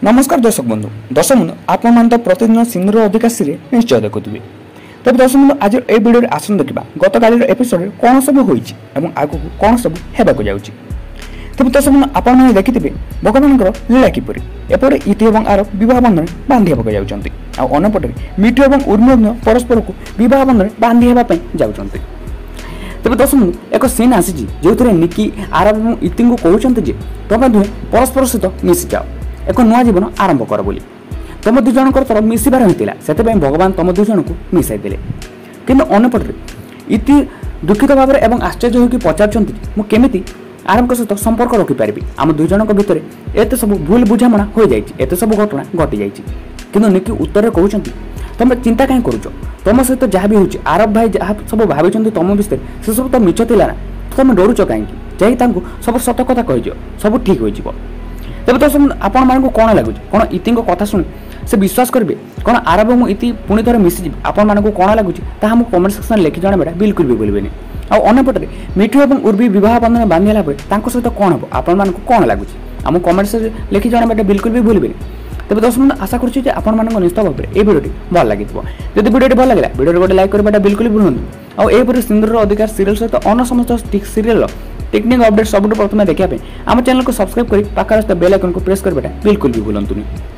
नमस्कार दर्शक बंधु आपण तो प्रतिदिन सिंधुर अधिकाशी निश्चय देखुवे। तब दर्शक बंधु आज ए वीडियो आसन देखा गत काली एपिसोड कौन सब होती आगू कौन सब होगा जाऊँगी। तब दर्शक बंधु आपने देखिथे भगवान लीला किपर एपटे इति और आर बह बंधन बांधि होगा जाऊँगी। आनपटे मिठू और उर्मी परस्पर को बह बंधन बांधि होगापी जाऊँगी। तब दर्शक बंधु एक सीन आसी जो थे निकी आरब और इति को कहते तुम दुहे परस्पर सहित मिसी जाओ एक नुआ जीवन आरंभ कर बोली। तुम दुज जनकर मिसबार होता से भगवान तुम दुज जन को मिसाई देले। किंतु अन्यपटे इति दुखित भाव में आश्चर्य होकर पचार मुझे आरब सहित संपर्क रखिपारि आम दुई जन भितर एत सब भूल बुझामणा हो जाए सब घटना घटी जाए। कि निकी उत्तर कहते तुम चिंता कहीं करुच तुम सहित जहाँ भी होची आरब भाई जहाँ सब भाई तुम विषय से सब तो मिछ थिला ना तुम डरुच कहीं जाई सब सत कथा कहीज सब ठीक हो। तब तो आपण मानक कौन लगुच कौन इति कथा शुणी से विश्वास करेंगे कौन आरब और इति पुणी थे मिसीजी आपण मानक कौन लगुच ताकि कमेंट सेक्शन लिखि जणाइबा बिल्कुल भी भूलें। आनपटे मिठू और उर्वी बह बंधन बांधिला सहित कौन हम आपण मानक कौन लगुच आम कमेंट से लिखि जणाइबा बिल्कुल भी भूलें। तब दर्शक आशा करुच्छे आपण मानक निश्चित भाव में ये भिडियो भल लगे। जब भिडियो भल लगे भिडियो गोटे लाइक करवाटा बिल्कुल भी भूलु। आपर सिंधुर अधिकार सीरियल सहित अन्य समस्त सीरियल टेक्निक अपडेट सब प्रथम देखा आम चैनल को सब्सक्राइब कर पाखर बेल आइकन को प्रेस करवाटा बिल्कुल भी भूलुनी।